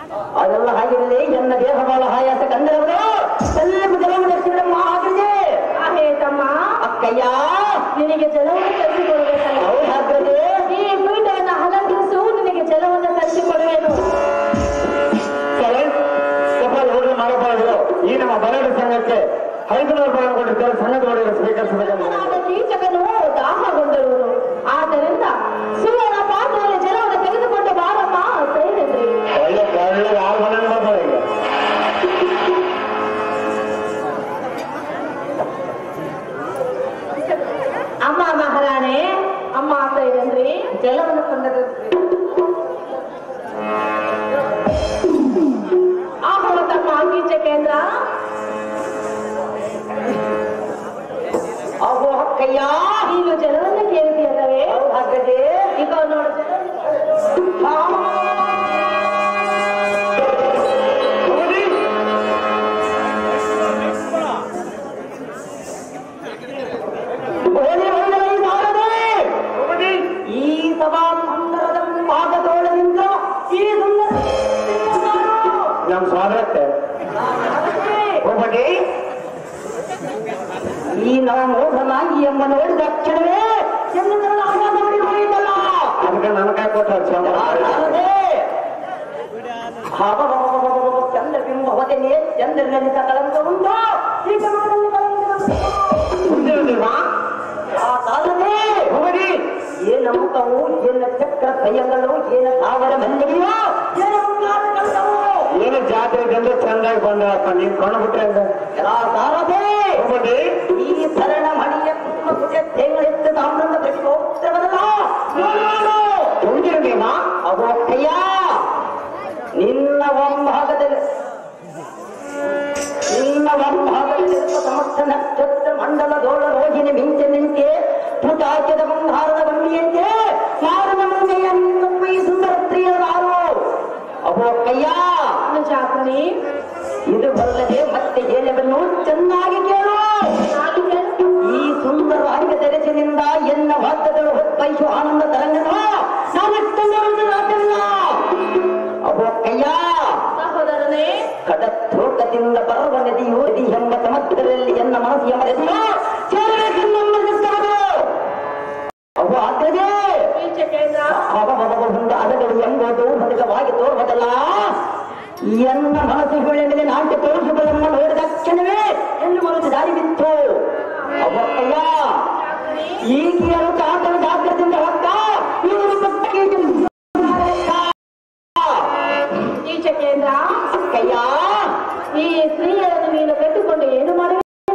ಅದೆಲ್ಲ ಹಾಗಿರಲಿ. ಎನ್ನ ದೇಹ ಬಹಳ ಆಯಾಸ ಕಂಡರವರು ಸ್ವಲ್ಪ ಜಲವನ್ನು ದರ್ಶಿಸಿಡಮ್ಮ ಆಗಲಿ. ಹೇ ತಮ್ಮ ಅಕ್ಕಯ್ಯ, ನಿನಗೆ ಜಲವನ್ನು ತರಿಸಿಕೊಡಬೇಕಲ್ಲ. ಹೌದಾಗ್ರದೆ. ಈ ಪೀಠವನ್ನು ಅಲಂಕರಿಸು, ನಿನಗೆ ಜಲವನ್ನು ತರಿಸಿಕೊಡುವೆನು. ಹೋಗಿ ಮಾಡಬಾರದು. ಈ ನಮ್ಮ ಬರಡು ಸಂಘಕ್ಕೆ 500 ರೂಪಾಯಿ ಕೊಟ್ಟಿರ್ತಾರೆ. ಸಂಘದ ಒಡೆಯರು ಸ್ವೀಕರಿಸಬೇಕಂತ ಕೀಚಕನು ದಾಹಗೊಂಡರುವುದು. ಆದ್ದರಿಂದ ಸುವರ್ಣ ಪಾತ್ರೆಯಲ್ಲಿ ಜಲವನ್ನು ತೆಗೆದುಕೊಂಡು ಬಾರಮ್ಮ ಸೈನೇಂದ್ರಿ. ಒಳ್ಳೆ ಒಳ್ಳೆ ಯಾರು ಮನೆ ಮಾಡ್ತಾರೆ ಈಗ. ಅಮ್ಮ ಮಹಾರಾಣೆ, ಅಮ್ಮ ಸೈನೇಂದ್ರಿ ಜಲವನ್ನು ಕೊಂಡರು. ಆಹೋ ತಮ್ಮ ಕೀಚಕೇಂದ್ರ. ಅವು ಅಕ್ಕಯ್ಯ, ನೀನು ಜಲವನ್ನು ಕೇಳಿದೆಯಲ್ಲವೇ? ಹಾಗದೆ ಈಗ ನೋಡು ಈ ಸಭಾ ಸುಂದರದ ಭಾಗದೊಳಗಿಂದ ಈ ಸುಂದರ ನಮ್ಮ ಸ್ವಾಗತ ಹೋಗಿ. ಈ ನಾವು ಮೋಸನಾಗಿ ಎಂಬ ನೋಡಿದ ಕ್ಷಣವೇ ಚಂದ್ರನ ಆಘಾತ ಮಾಡಿ ಹೋಯಿತಲ್ಲ. ಅದಕ್ಕೆ ನನ್ನ ಕೈ ಕೊಟ್ಟ ಚಂದ್ರಬಿಂಬ ಹೊದೆಯೇ ಚಂದ್ರನಲ್ಲಿ ಕಳಂಕ ಉಂಟು. ಈ ಸಮಾಜದಲ್ಲಿ ಆ ಕಾಲವೇ ಹೋಗಿ ಏನ ಮುಖವು, ಏನ ಚಕ್ರ ಭಯಗಳು, ಏನ ಸಾವಿರ ಮಂದಿಗೆಯೋ, ಏನ ಏನು ಜಾತ್ರೆ ಬಂದು ಚಂದಾಗಿ ಬಂದಪ್ಪ. ನೀನ್ ಕೊಂಡ್ಬಿಟ್ರೆ ಎಲ್ಲ ಸಾರದೆ ಹೋಗಿ. ಈ ಸರಳ ಮಣಿಯ ಕುಟುಂಬ ಕುಟ ತೆಂಗಳೆತ್ತು ತಾಮ್ರದ ಪ್ರತಿಭೋಗ್ತವಲ್ಲ ತುಂಬಿರುದೇನ ಅವು ಅಕ್ಕಯ್ಯ. ನಿನ್ನ ಒಂಭಾಗದಲ್ಲಿ ಸಮಸ್ತ ನಕ್ಷತ್ರ ಮಂಡಲದೋಳ ರೋಹಿಣಿ ಮಿಂಚೆ ನಿಂತೆ ಪುಟಾಕ್ಯದ ಬಂಗಾರದ ಬಣ್ಣಿಯಂತೆ ಮಾರನ ಮುಂದೆಯ ನಿನ್ನ ಈ ಸುಂದರ ಸ್ತ್ರೀಯರು ಅವು ಅಕ್ಕಯ್ಯ. ಜಾತ್ರೆ ಇದು ಬಲ್ಲದೆ ಮತ್ತೆ ಹೇಳವನ್ನು ಚೆನ್ನಾಗಿ ಕೇಳು. ಈ ಸುಂದರವಾಗಿ ತೆರೆಸಿನಿಂದ ಎನ್ನ ವಾದ್ಯಗಳು ಹೊತ್ತೈಸು ಆನಂದ ತರಂಗದ ನಾನಷ್ಟಲ್ಲ. ಅವು ಅಕ್ಕಯ್ಯ, ಸಹೋದರನೇ, ಕಡತ್ರೋಟದಿಂದ ಬರುವ ನದಿಯು ನದಿ ಎಂಬ ಸಮುದ್ರದಲ್ಲಿ ಎನ್ನ ಮನಸ್ಸಿಯ ಮರೆಸಿದ ಅವು ಆಗ್ತದೆ. ಒಂದು ಅದಗಳು ಎಂಬುದು ಬದುಕವಾಗಿ ತೋರುವುದಲ್ಲ. ಎನ್ನ ಮನಸ್ಸುಗಳ ಮೇಲೆ ನಾಟ್ಯ ತೋರಿಸುವುದನ್ನು ನೋಡಿದ ಕ್ಷಣವೇ ಎಂದು ಮನಸ್ಸು ದಾರಿ ಬಿತ್ತು. ಅವಕ್ಕಯ್ಯ, ಈಗಿಯರು ತಾತನ ಜಾಗ್ರತೆಯಿಂದ ಹೊತ್ತ ಕೀಚಕೇಂದ್ರ. ಅಕ್ಕಯ್ಯ, ಈ ಸ್ತ್ರೀಯನ್ನು ನೀನು ಕಟ್ಟಿಕೊಂಡು ಏನು ಮಾಡಬೇಕು?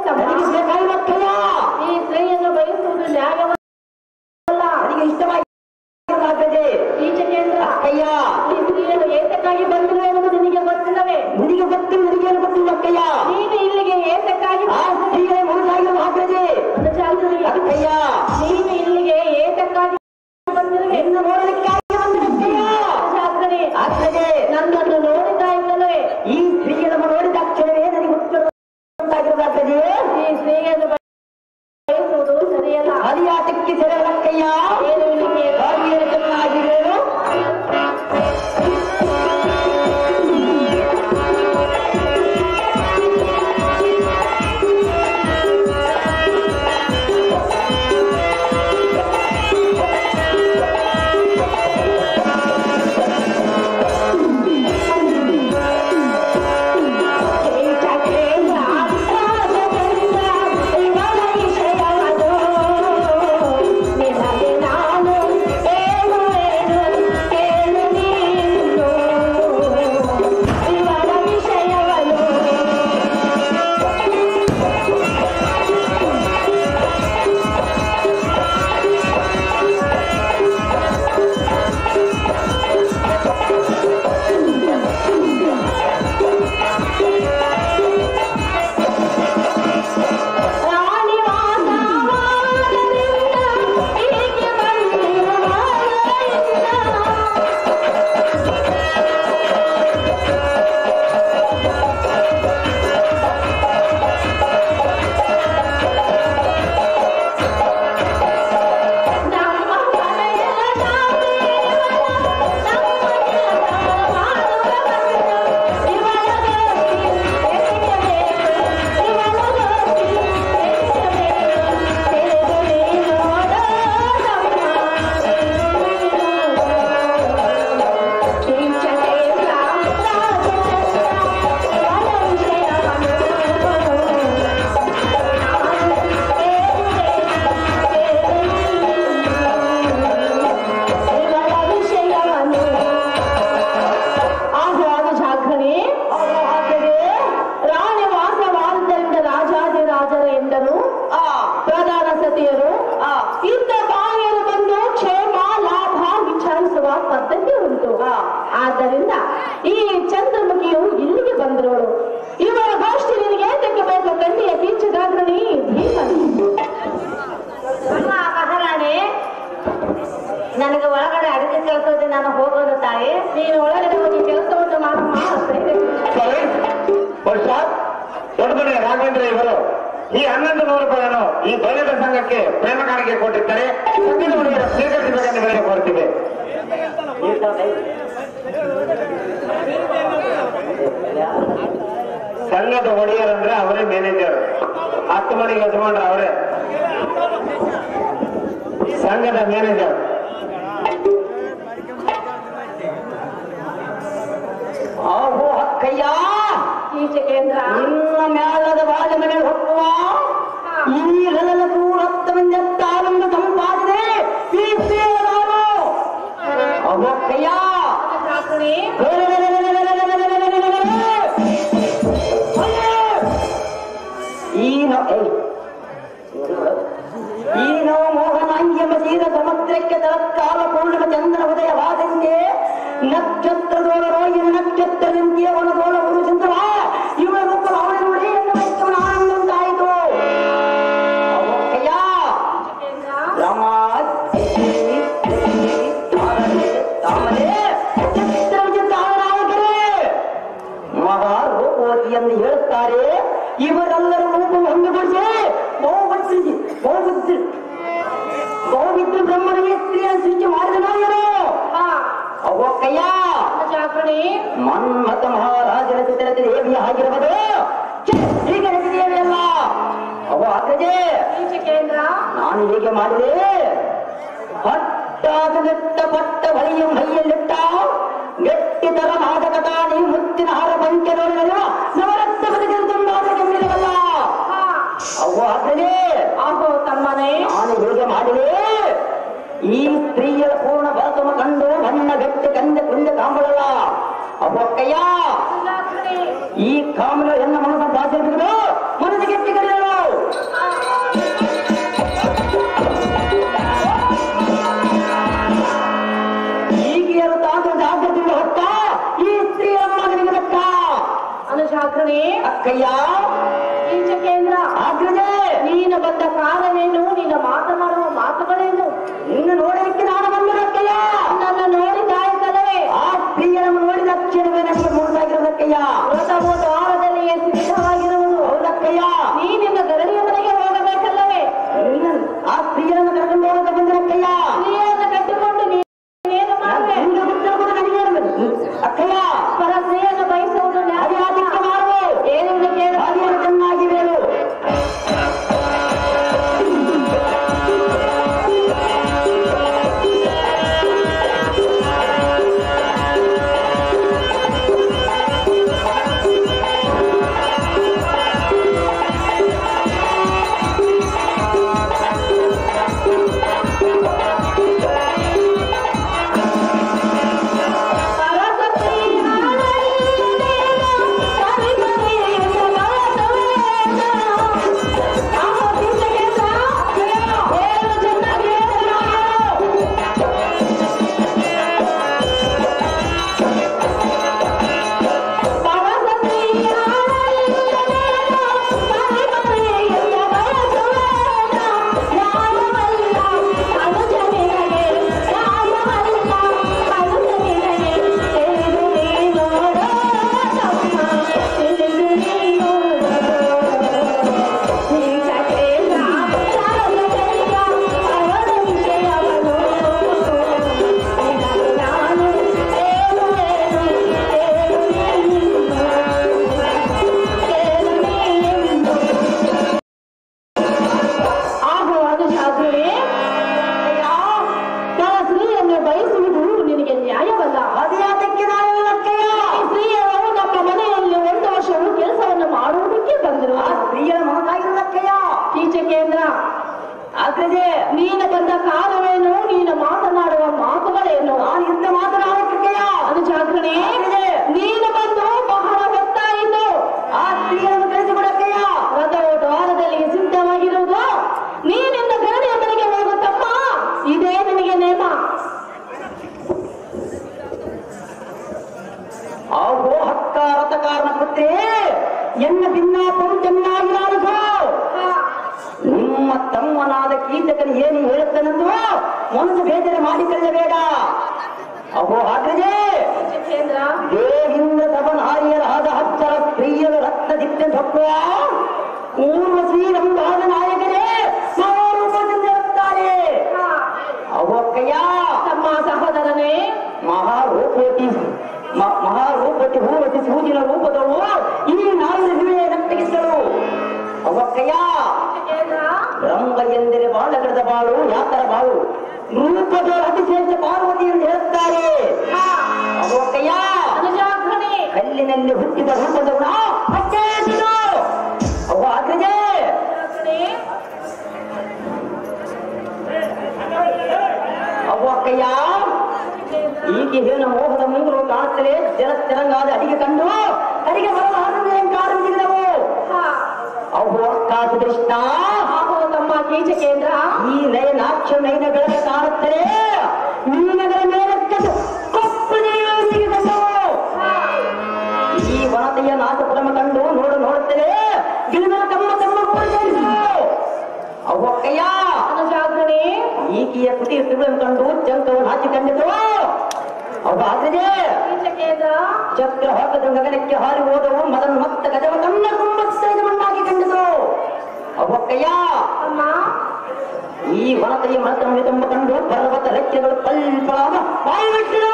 ಈ ಸ್ತ್ರೀಯನ್ನು ಬಯಸುವುದು ನ್ಯಾಯವಲ್ಲ. ನನಗೆ ಇಷ್ಟವಾಗಿ ಕೀಚಕೇಂದ್ರ. ಅಕ್ಕಯ್ಯ, ಈ ಸ್ತ್ರೀಯನ್ನು ಏತಕ್ಕಾಗಿ ಬಂದಿಲ್ಲ ಎನ್ನುವುದು ನಿನಗೆ ಗೊತ್ತಿಲ್ಲವೇ? ನಿನಗೆ ಗೊತ್ತಿಲ್ಲ, ನನಗೇನು ಗೊತ್ತಿಲ್ಲ ಅಕ್ಕಯ್ಯ. ನೀನು ಇಲ್ಲಿಗೆ ಏತಕ್ಕಾಗಿ ಆ ಸ್ತ್ರೀಯೇ ಮುಳುಗಾಗಿರುವ ಹಾಕದೆ ಅಕ್ಕಯ್ಯ. ನೀನು ಇಲ್ಲಿಗೆ ಏತಕ್ಕಾಗಿ ಬಂದಿರುವೆ? ಇನ್ನು ನೋಡಲಿಕ್ಕಾಗಿ ಬಂದಿರಕ್ಕಯ್ಯ. ಆಗ್ತದೆ. ನನ್ನನ್ನು ನೋಡಿದ್ದ ಇಲ್ಲವೇ? ಈ ಸ್ತ್ರೀಯನ್ನು ನೋಡಿದ ಕ್ಷಣವೇ ನನಗೆ ಗೊತ್ತಿರುವುದಾಗ್ತದೆ. ಈ ಸ್ತ್ರೀಯನ್ನು ಬಯಸುವುದು ಸರಿಯಲ್ಲ. ಹರಿಯಾಟಕ್ಕೆ ಸೆರಳಕ್ಕಯ್ಯ. ಏನು ಇಲ್ಲಿಗೆ ಬಾಗಿಲು ಚೆನ್ನಾಗಿರೇನು? ನೀನು ಒಳಗಡೆ ಹೋಗಿ ಕೆಲಸವನ್ನು ಮಾಡಮ್ಮ ಅಂತ ಇದೆ. ವರ್ಷ ದೊಡ್ಡ ಮನೆ ರಾಘವೇಂದ್ರ ಇವರು ಈ 1100 ರೂಪಾಯಿಯನ್ನು ಈ ಬೈಲದ ಸಂಘಕ್ಕೆ ಪ್ರೇಮ ಕಾಣಿಕೆ ಕೊಟ್ಟಿದ್ದಾರೆ. ಸಂಘದ ಒಡೆಯರ ಸ್ವೀಕರಿಸಬೇಕೆಂದು ಬೆಲೆ ಕೋರ್ತಿವೆ. ಸಂಘದ ಒಡೆಯರಂದ್ರೆ ಅವರೇ ಮ್ಯಾನೇಜರ್, 10 ಮನೆಗೆ ಯಜಮಾನ್ರ ಅವರೇ ಸಂಘದ ಮ್ಯಾನೇಜರ್. ಆಹೋ ಅಕ್ಕಯ್ಯ, ಈಚೆಕೇಂದ್ರ ನಿನ್ನ ಮ್ಯಾಲದ ಬಾಲ ಮೇಲೆ ಹೊಕ್ಕುವ ಈ ಲಲನೂ ರಕ್ತವಿಂದ ತಾಲನ್ನು ಸಂಪಾದಿದೆ ಈ ಸೇವನಾರು. ಅಹೋ ಅಕ್ಕಯ್ಯ, ಈ ನವ ಮೋಹನಾಂಗ್ಯಮ ತೀರ ಸಮುದ್ರಕ್ಕೆ ತಲತ್ಕಾಲ ಪೂರ್ಣಿಮ ಚಂದ್ರ ಉದಯವಾದಂಗೆ ನಕ್ಷತ್ರದೋಳರೋ ಇನ್ನು ನಕ್ಷತ್ರದಂತೆ ಅವನದೋಳ ಪುರುಷಂತವ ಇವಳ ಮಕ್ಕಳು ಅವಳ ನೋಡಿ ಎನ್ನುವ ಆನಂದ ಉಂಟಾಯಿತು. ಅವಕ್ಕಯ್ಯ ರಾಮ ಮಹಾರೂಪವತಿ ಎಂದು ಹೇಳುತ್ತಾರೆ. ಇವರೆಲ್ಲರೂ ರೂಪ ಹೊಂದಿಗೊಳಿಸಿ ಬಹುವಿದ್ರು ಬ್ರಹ್ಮನಿಗೆ ಸ್ತ್ರೀಯನ್ನು ಸೃಷ್ಟಿ ಮಾಡಿದನೋ ಏನೋ. ಅವಕ್ಕಯ್ಯ, ಮನ್ಮಥ ಮಹಾರಾಜನ ಚಿತ್ರದಲ್ಲಿ ದೇವಿ ಆಗಿರಬಹುದು. ಈಗ ದೇವಿಯಲ್ಲ ಅವ ಅಗ್ರಜೆ, ನಾನು ಹೇಗೆ ಮಾಡಿದೆ? ಪಟ್ಟಾದ ಪಟ್ಟ ಬಳಿಯ ಮೈಯಲ್ಲಿಟ್ಟ ಗಟ್ಟಿತರ ಮಾದಕದ ನೀ ಮುತ್ತಿನ ಹಾರ ಪಂಚ ನೋಡಿದಲ್ಲ ನವರತ್ನ ಬದುಕಲು ತುಂಬಾದ ಗಂಭೀರವಲ್ಲ. ಅವ ಅಗ್ರಜೆ, ಆಗೋ ತಮ್ಮನೇ, ನಾನು ಹೇಗೆ ಮಾಡಿದೆ? ಈ ಸ್ತ್ರೀಯರ ಪೂರ್ಣ ಬರತಮ ಕಂಡು ನನ್ನ ಗಟ್ಟಿ ಕಂದ ಕುಂದ ಕಾಂಬಳಲ್ಲ. ಅವಕ್ಕಯ್ಯ, ಈ ಕಾಮಲ ಎನ್ನ ಮನದ ಭಾಷೆ ಬಿಡುದು ಮನಸ್ಸು ಗಟ್ಟಿ ಕರೆಯಲು. ಈಗಿಯರು ತಾಂತ್ರ ಜಾಗ್ರತೆಯಿಂದ ಹೊತ್ತ ಈ ಸ್ತ್ರೀಯರ ಮಗನಿಗೆ ಬೆಟ್ಟ ಅನುಶಾಸ್ತ್ರನೇ. ಅಕ್ಕಯ್ಯ, ಈಚಕೇಂದ್ರ ಆಗ್ರಜೆ, ನೀನು ಬಂದ ಕಾರಣವೇನು? ನೀನು ಮಾತನಾಡುವ ಮಾತುಗಳೇನು? ನಿನ್ನ ನೋಡಲಿಕ್ಕೆ ನಾನು ಬಂದಿರಕ್ಕಯ್ಯ. ನನ್ನ ನೋಡಿದಾಯ್ತಲ್ಲವೇ? ಆ ಸ್ತ್ರೀಯರನ್ನು ನೋಡಿದ ಕ್ಷಣವೇ ನನಗೆ ಮೂಡಿದಾಗಿರೋದಕ್ಕಯ್ಯ. ವ್ರತವು ದ್ವಾರದಲ್ಲಿಯೇ ಸಿದ್ಧವಾಗಿರುವುದು. ಹೌದಕ್ಕಯ್ಯ. ನೀನಿನ್ನ ಗರಡಿಯ ಮನೆಗೆ ಹೋಗಬೇಕಲ್ಲವೇ? ಆ ಸ್ತ್ರೀಯರನ್ನು ಕರ್ಕೊಂಡು ಹೋಗಕ್ಕೆ ಬಂದಿರಕ್ಕಯ್ಯ. ಸ್ತ್ರೀಯನ್ನು ಕಟ್ಟಿಕೊಂಡು ನೀನೇನು ಮಾಡುವೆ? ಅಕ್ಕಯ್ಯ, ಪರ ಸ್ತ್ರೀಯನ್ನು ಬಯಸುವುದು ಅದಕ್ಕೆ ಮಾಡು. ಏನೆಂದು ಕೇಳು. ಹಾಗೆಯನ್ನು ಚೆನ್ನಾಗಿ ಬೇರು. ಆಗ್ರಜೆ, ನೀನು ಬಂದ ಕಾರಣವೇನು? ನೀನು ಮಾತನಾಡುವ ಮಾತುಗಳೇನು? ನಾನು ಇಂಥ ಮಾತನಾಡುತ್ತಿದ್ದೆಯ ಅನುಜಾಗ್ರಣೆ, ನೀನು ಬಂದು ಬಹಳ ಹೊತ್ತಾಯಿತು. ಆ ಸ್ತ್ರೀಯನ್ನು ಕಳಿಸಿಬಿಡಕ್ಕೆಯ ವ್ರತವು ದ್ವಾರದಲ್ಲಿ ಸಿದ್ಧವಾಗಿರುವುದು. ನೀನಿಂದ ಗರಡಿಯ ಮನೆಗೆ ಹೋಗುತ್ತಮ್ಮ, ಇದೇ ನಿನಗೆ ನೇಮ. ಆಹೋ ಹಕ್ಕ ರಥಕಾರನ ಪುತ್ರಿ, ಎನ್ನ ಭಿನ್ನಾಪವು ಚೆನ್ನಾಗಿ ಆಡಿಸು. ನಿಮ್ಮ ತಮ್ಮನಾದ ಕೀಟಕನು ಏನು ಹೇಳುತ್ತಾನೆಂದು ಮನಸ್ಸು ಬೇಜಾರು ಮಾಡಿಕೊಳ್ಳಬೇಡ. ಅಹೋ ಆಗ್ರಜೆ, ಕೇಂದ್ರ ದೇಹಿಂದ ತಪನಾರ್ಯರಾದ ಹಚ್ಚರ ಪ್ರಿಯರ ರಕ್ತ ದಿಟ್ಟ ತತ್ವ ಊರ್ವಶಿ ರಂಭಾದ ನಾಯಕರೇ ರೂಪದಿಂದಿರುತ್ತಾರೆ. ಅವಕ್ಕಯ್ಯ ತಮ್ಮ ಸಹೋದರನೇ ಮಹಾರೂಪವತಿ ಹೂವತಿ ಸೂಜಿನ ರೂಪದವು ಈ ನಾಯಿನ ಹಿರಿಯ ರಕ್ತಗಿದ್ದಳು. ಅವಕ್ಕಯ್ಯ ರಂಭ ಎಂದರೆ ಬಾಳಗಡದ ಬಾಳು ಯಾತರ ಬಾಳು ರೂಪದ ಅತಿಶೇಷ ಪಾರ್ವತಿ ಎಂದು ಹೇಳುತ್ತಾರೆ. ಅವಕ್ಕಯ್ಯ ಕಲ್ಲಿನಲ್ಲಿ ಹುಟ್ಟಿದ ರೂಪದವನ ಅವ ಅಗ್ರಜೆ ಅವಕ್ಕಯ್ಯ ಈಕೆ ಹೇನ ಮೋಹದ ಮುಂಗುರು ಕಾಣುತ್ತಲೇ ಜಲಸ್ಥಿರಂಗಾದ ಅಡಿಗೆ ಕಂಡು ಅಡಿಗೆ ಬರಲು ಕಾರಣವು ಅವು ಅಕ್ಕಾಸ ಕೃಷ್ಣ ತಮ್ಮ ಕೀಚ ಕೇಂದ್ರ ಈ ನಯನಾಕ್ಷ ನಯನಗಳನ್ನು ಕಾಣುತ್ತಲೇ ಮೀನಗಳ ಮೇಲೆ ಕೊಪ್ಪಳಿಗೆ ಕಂಡವು. ಈ ವನತೆಯ ನಾಚಪುರಮ ಕಂಡು ನೋಡುತ್ತಲೇ ಗಿಳಿಗಳ ತಮ್ಮ ಅವಕ್ಕಯ್ಯ ಅನುಜಾಗ್ರಣೆ ಈಕೆಯ ಕುಟಿ ತಿರುಳನ್ನು ಕಂಡು ಚಂಕವನ್ನು ಹಾಕಿಕೊಂಡಿತು. ಅವಾಗದೆ ಚಕ್ರ ಹಾಕದ ಗಗನಕ್ಕೆ ಹಾರಿ ಹೋದವು ಮದನ್ ಮತ್ತ ಗಜವ ತನ್ನ ಕುಂಭಸ್ಥೈದ ಮಣ್ಣಾಗಿ ಕಂಡಿತು. ಅವಕ್ಕಯ್ಯ ಈ ವನತೆಯ ಮನತನ್ನು ತುಂಬ ಕಂಡು ಪರ್ವತ ರೆಕ್ಕೆಗಳು ಪಲ್ಪಳಾದ ಬಾಯಿಬಿಟ್ಟಿರು.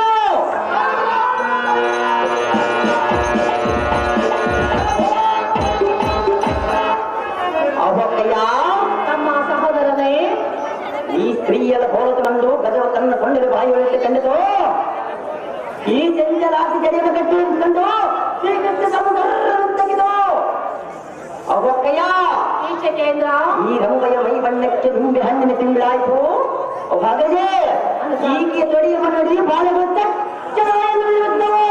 ಅವಕ್ಕಯ್ಯ ತಮ್ಮ ಸಹೋದರನೇ ಈ ಸ್ತ್ರೀಯರ ಹೋರತು ಕಂಡು ಗಜವ ತನ್ನ ಕೊಂಡಿರ ಬಾಯಿಯೊಳಗೆ ಕಂಡಿತು. ಈ ಚಂಚಲಾಸಿ ಜಡಿಯ ಕಟ್ಟಿ ಕಂಡು ಶ್ರೀಕೃಷ್ಣ ಸಮುದ್ರ ತೆಗೆದು ಅವಕ್ಕಯ್ಯ ಕೇಂದ್ರ ಈ ರಂಭೆಯ ಮೈ ಬಣ್ಣಕ್ಕೆ ನಿಂಬೆ ಹಣ್ಣಿನ ತಿಂಗಳಾಯ್ತು. ಹಾಗಾದ್ರೆ ಈಕೆ ತೊಡೆಯುವ ನಡಿ ಬಾಳಗಳು ತಚ್ಚನವು.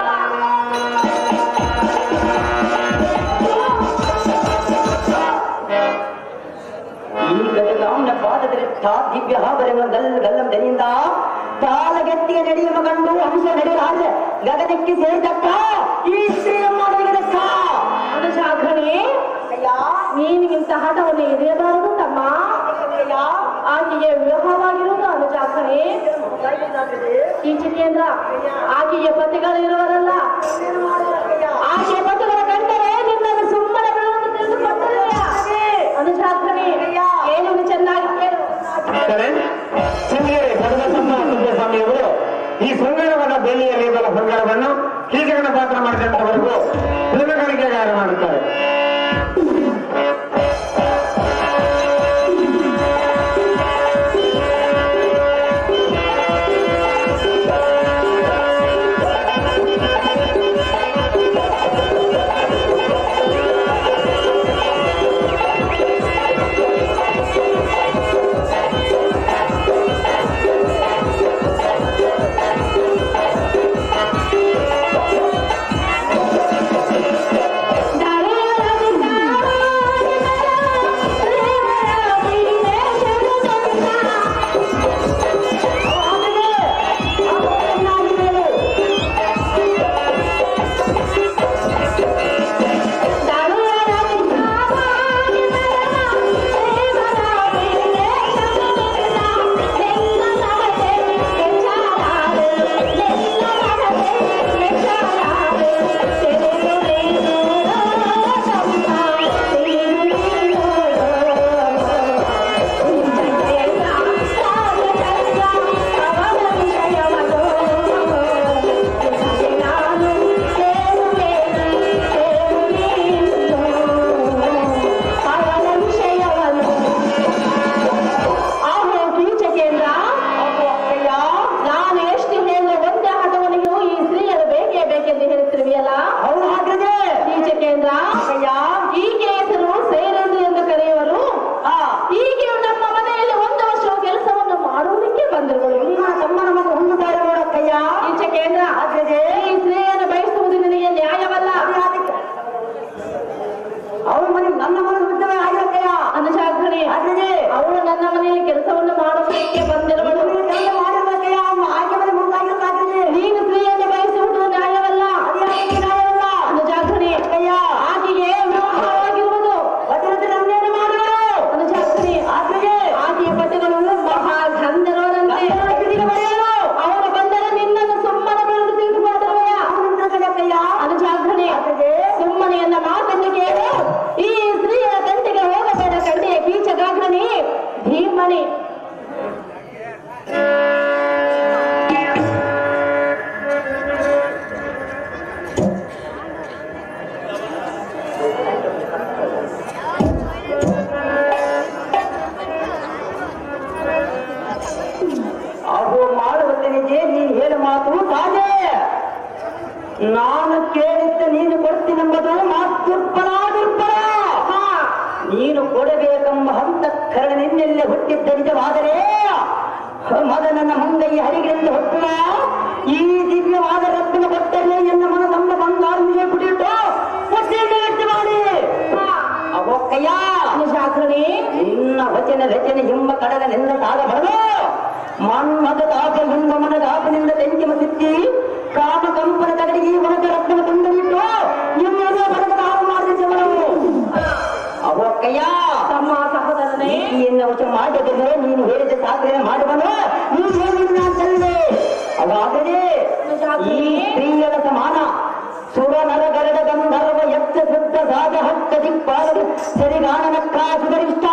ಈ ಗಜಗಾಂನ ಪಾದದಲ್ಲಿಟ್ಟ ದಿವ್ಯ ಹಾಬರನ್ನು ಗಲ್ಲಂ ದನಿಯಿಂದ ಕಾಲಗೆತ್ತಿಗೆ ನಡೆಯುವ ಕಂಡು ಅಂಶ ನಡೆಯಲಾರೆ ಗಗನಕ್ಕೆ ಸೇರಿದಕ್ಕ ಈ ಸ್ತ್ರೀಯ ಮಾಡಲಿದಕ್ಕ ಅನುಜಾಗ್ರಣೆ ನೀನು ಇಂಥ ಹಠವನ್ನು ಎದೆಯಬಾರದು ತಮ್ಮ. ಆಕೆಗೆ ವಿವಾಹವಾಗಿರುವುದು ಅನುಜಾಗ್ರಣೆ ಕೇಂದ್ರ ಆಕೆಗೆ ಪತಿಗಳಿರುವರಲ್ಲ. ಆಕೆಯ ಪತಿಗಳ ಕಂಡರೆ ನಿನ್ನನ್ನು ಸುಮ್ಮನೆ ಬಿಡುವುದು ತಿಳಿದುಕೊಳ್ಳಲಿಲ್ಲ ಅನುಜಾಗ್ರಣೆ. ಏನು ಚೆನ್ನಾಗಿ ಕೇಳು. ಸ್ವಾಮಿಯವರು ಈ ಶೃಂಗಾರವನ್ನ ಬೇಲಿಯಲ್ಲಿ ಬಲ ಶೃಂಗಾರವನ್ನು ಕೀಕರಣ ಪಾತ್ರ ಮಾಡಿದಂತವರೆಗೂ ಶೃಂಗಕಾರಿಕೆಗಾರ ಮಾಡುತ್ತಾರೆ. ದಾರಿಯ ನಾನು ಕೇಳಿದ್ದ ನೀನು ಕೊಡ್ತೀನೆಂಬುದು ಮಾತುರ್ಪರ ದುರ್ಬಲ. ನೀನು ಕೊಡಬೇಕೆಂಬ ಹಂತಕರಣ ನಿನ್ನೆಲ್ಲೇ ಹುಟ್ಟಿದ್ದ ನಿಜವಾದರೆ ಮದನನ್ನ ಮಂಗಯ್ಯ ಹರಿಗೆಂದು ಹೊಟ್ಟಲ ಈ ದಿವ್ಯವಾದ ರತ್ನ ಕೊಟ್ಟರೆ ಎನ್ನ ಮನದಮ್ಮ ಬಂಗಾರನಿಗೆ ಕುಡಿಯಿಟ್ಟು ಮುಟ್ಟಿಟ್ಟು ಮಾಡಿ ಅವಕ್ಕಯ್ಯ ಶಾಸ್ತ್ರನೇ ನಿನ್ನ ವಚನ ರಚನೆ ಎಂಬ ಕಡಲ ನಿನ್ನ ಸಾಗಬಾರದು. ಮನ್ಮದ ತಾಪ ಎಂಬ ಮನದಾಪನಿಂದ ತೆಂಚಿಮ ಸಿಕ್ಕಿ ಕಾಮ ಕಂಪನ ತಗಡಿಗೆ ವನದ ರತ್ನ ತಂದರಿಟ್ಟು ಎನ್ನುವುದು ಬರದ ಹಾಳು ಮಾಡಿದ್ದವರು ಅವಕ್ಕಯ್ಯ ತಮ್ಮ ಸಹೋದರನೇ ಎನ್ನ ವಚನ ಮಾಡಿದರೆ ನೀನು ಹೇಳಿದ ಸಾಧನೆ ಮಾಡುವನು ನೀನು ಹೇಳಿದ ಅಂತಲ್ಲೇ ಅವಾಗಲೇ ಈ ಸ್ತ್ರೀಯರ ಸಮಾನ ಸುರ ನರ ಗರಡ ಗಂಧರ್ವ ಯಕ್ಷ ಸಿದ್ಧ ಸಾಧ ಹಟ್ಟ ದಿಕ್ಪಾಲರು ಸರಿಗಾನನಕ್ಕ ಸುಗರಿಷ್ಠ